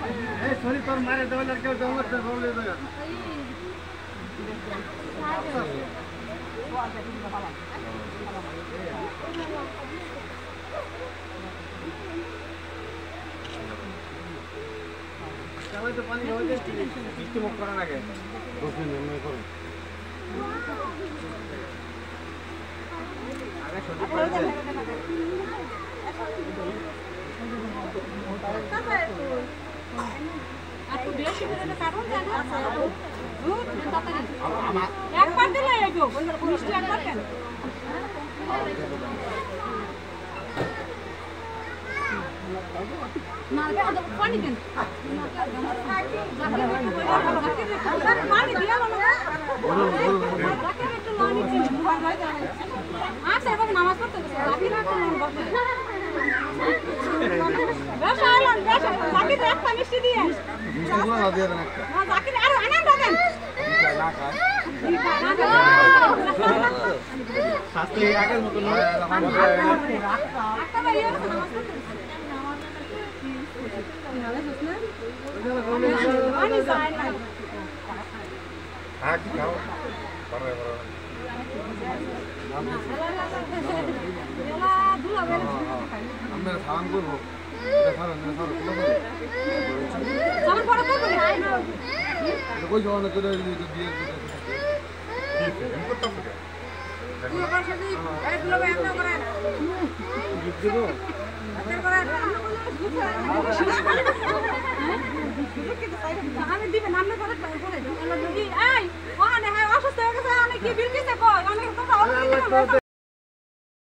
এই সরি তোর মারে দেওয়ার কেউ জমত না বলে দেবে সবাই তো পানি হয়ে যাচ্ছে বৃষ্টি মুখ করার আগে 2 মিনিট এমনি করুন আগে সরি করে দে আপু বেশি করে কাটুন জানো দুধ তাড়াতাড়ি একবার দিলে এইগো মিষ্টি একবার কেন না দাও পানি দেন পানি দিয়া বলো জাকির একটু পানি দিন আচ্ছা এবার নামাজ পড়তে গেছে জাকির একটু বসে বেশা আলান বেশা জাকির একটা মিষ্টি দিয়ে মিষ্টিগুলো না দিয়ে দেন একটা না জাকির আর আনন্দ দেন না খা শাস্তি আগের মতো নয় একটা বাইরে নামাজ পড়তে পানি যায় না হ্যাঁ কি খাও পরে আমরা সালাম করবো সালাম পড়া করবো কই জমানো করে দিয়ে আমি দিবেন আমরা করে এই ওখানে হ্যাঁ অসুস্থ হয়ে গেছে অনেক কি বিল কিসে কই অনেক তো